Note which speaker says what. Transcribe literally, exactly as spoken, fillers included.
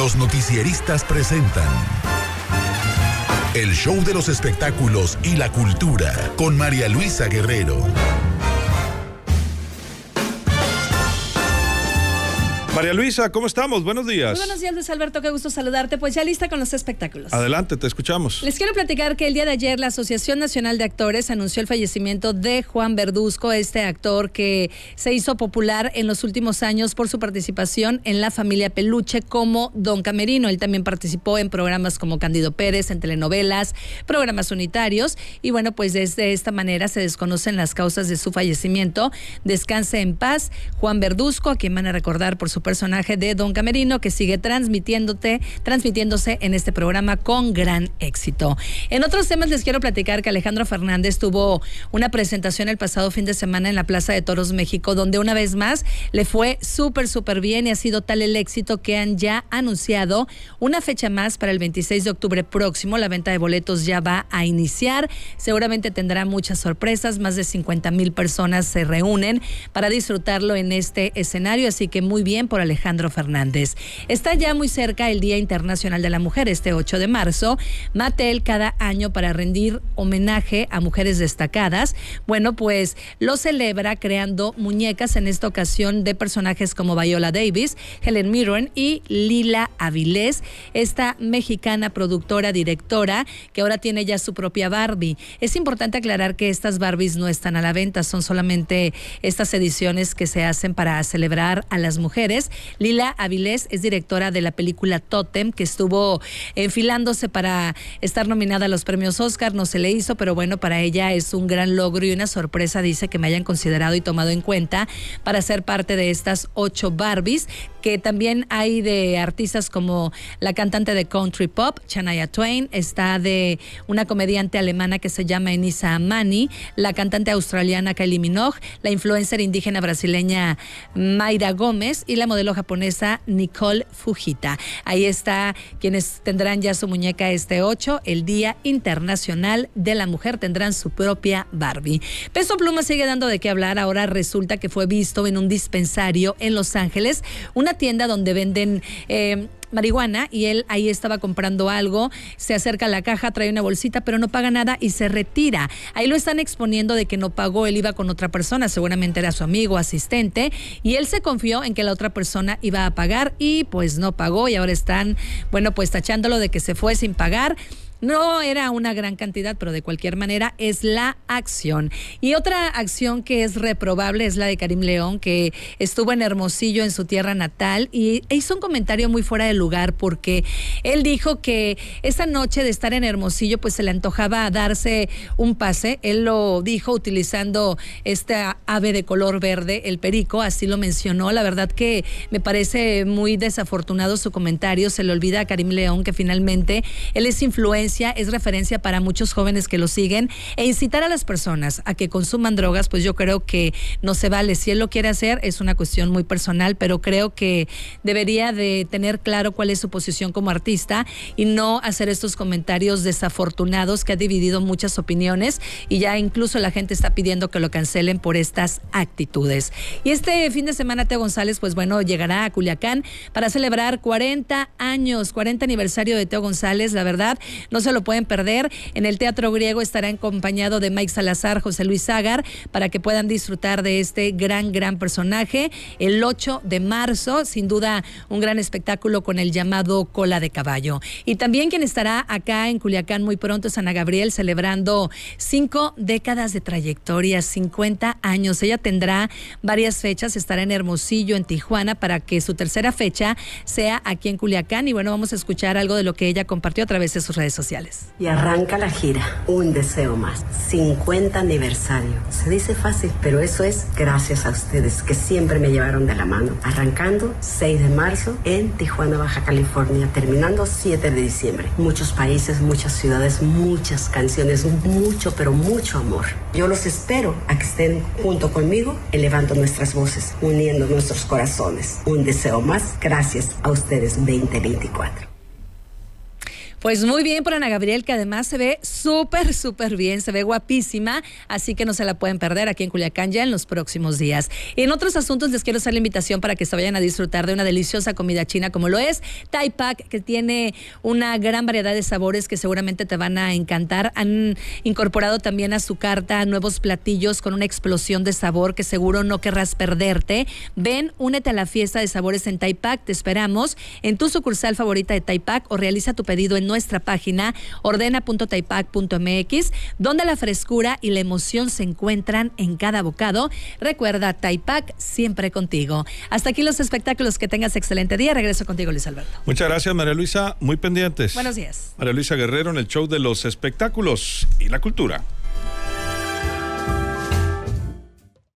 Speaker 1: Los noticieristas presentan el show de los espectáculos y la cultura con María Luisa Guerrero.
Speaker 2: María Luisa, ¿cómo estamos? Buenos días.
Speaker 3: Muy buenos días, Luis Alberto, qué gusto saludarte. Pues ya lista con los espectáculos.
Speaker 2: Adelante, te escuchamos.
Speaker 3: Les quiero platicar que el día de ayer la Asociación Nacional de Actores anunció el fallecimiento de Juan Verduzco, este actor que se hizo popular en los últimos años por su participación en La Familia Peluche como Don Camerino. Él también participó en programas como Cándido Pérez, en telenovelas, programas unitarios. Y bueno, pues desde esta manera se desconocen las causas de su fallecimiento. Descanse en paz, Juan Verduzco, a quien van a recordar por su personaje de Don Camerino, que sigue transmitiéndote, transmitiéndose en este programa con gran éxito. En otros temas les quiero platicar que Alejandro Fernández tuvo una presentación el pasado fin de semana en la Plaza de Toros México, donde una vez más le fue súper, súper bien, y ha sido tal el éxito que han ya anunciado una fecha más para el veintiséis de octubre próximo. La venta de boletos ya va a iniciar. Seguramente tendrá muchas sorpresas. Más de cincuenta mil personas se reúnen para disfrutarlo en este escenario, así que muy bien por Alejandro Fernández. Está ya muy cerca el Día Internacional de la Mujer, este ocho de marzo. Mattel, cada año para rendir homenaje a mujeres destacadas, bueno, pues lo celebra creando muñecas, en esta ocasión de personajes como Viola Davis, Helen Mirren y Lila Avilés, esta mexicana productora, directora, que ahora tiene ya su propia Barbie. Es importante aclarar que estas Barbies no están a la venta, son solamente estas ediciones que se hacen para celebrar a las mujeres. Lila Avilés es directora de la película Tótem, que estuvo enfilándose para estar nominada a los premios Oscar. No se le hizo, pero bueno, para ella es un gran logro y una sorpresa, dice, que me hayan considerado y tomado en cuenta para ser parte de estas ocho Barbies, que también hay de artistas como la cantante de country pop, Shania Twain, está de una comediante alemana que se llama Enisa Amani, la cantante australiana Kylie Minogue, la influencer indígena brasileña Mayra Gómez y la modelo japonesa Nicole Fujita. Ahí está quienes tendrán ya su muñeca este ocho, el Día Internacional de la Mujer, tendrán su propia Barbie. Peso Pluma sigue dando de qué hablar. Ahora resulta que fue visto en un dispensario en Los Ángeles, una tienda donde venden eh, marihuana, y él ahí estaba comprando algo, se acerca a la caja, trae una bolsita, pero no paga nada y se retira. Ahí lo están exponiendo de que no pagó, él iba con otra persona, seguramente era su amigo, asistente, y él se confió en que la otra persona iba a pagar y pues no pagó, y ahora están, bueno, pues tachándolo de que se fue sin pagar. No era una gran cantidad, pero de cualquier manera es la acción. Y otra acción que es reprobable es la de Karim León, que estuvo en Hermosillo, en su tierra natal, y hizo un comentario muy fuera de lugar, porque él dijo que esa noche de estar en Hermosillo pues se le antojaba darse un pase. Él lo dijo utilizando esta ave de color verde, el perico, así lo mencionó. La verdad que me parece muy desafortunado su comentario. Se le olvida a Karim León que finalmente él es influencer, es referencia para muchos jóvenes que lo siguen, e incitar a las personas a que consuman drogas, pues yo creo que no se vale. Si él lo quiere hacer, es una cuestión muy personal, pero creo que debería de tener claro cuál es su posición como artista y no hacer estos comentarios desafortunados que ha dividido muchas opiniones, y ya incluso la gente está pidiendo que lo cancelen por estas actitudes. Y este fin de semana Teo González, pues bueno, llegará a Culiacán para celebrar cuarenta años, cuarenta aniversario de Teo González. La verdad, no se lo pueden perder. En el Teatro Griego estará acompañado de Mike Salazar, José Luis Ságar, para que puedan disfrutar de este gran, gran personaje. El ocho de marzo, sin duda, un gran espectáculo con el llamado Cola de Caballo. Y también quien estará acá en Culiacán muy pronto es Ana Gabriel, celebrando cinco décadas de trayectoria, cincuenta años. Ella tendrá varias fechas, estará en Hermosillo, en Tijuana, para que su tercera fecha sea aquí en Culiacán. Y bueno, vamos a escuchar algo de lo que ella compartió a través de sus redes sociales.
Speaker 4: Y arranca la gira, un deseo más, cincuenta aniversario. Se dice fácil, pero eso es gracias a ustedes que siempre me llevaron de la mano. Arrancando seis de marzo en Tijuana, Baja California, terminando siete de diciembre. Muchos países, muchas ciudades, muchas canciones, mucho, pero mucho amor. Yo los espero a que estén junto conmigo, elevando nuestras voces, uniendo nuestros corazones. Un deseo más, gracias a ustedes veinte veinticuatro.
Speaker 3: Pues muy bien por Ana Gabriel, que además se ve súper, súper bien, se ve guapísima, así que no se la pueden perder aquí en Culiacán ya en los próximos días. Y en otros asuntos les quiero hacer la invitación para que se vayan a disfrutar de una deliciosa comida china como lo es Thai Pak, que tiene una gran variedad de sabores que seguramente te van a encantar. Han incorporado también a su carta nuevos platillos con una explosión de sabor que seguro no querrás perderte. Ven, únete a la fiesta de sabores en Thai Pak, te esperamos en tu sucursal favorita de Thai Pak o realiza tu pedido en nuestra página ordena punto taipac punto m x, donde la frescura y la emoción se encuentran en cada bocado. Recuerda, Thai Pak siempre contigo. Hasta aquí los espectáculos, que tengas excelente día. Regreso contigo, Luis Alberto.
Speaker 2: Muchas gracias, María Luisa, muy pendientes.
Speaker 3: Buenos días.
Speaker 2: María Luisa Guerrero en el show de los espectáculos y la cultura.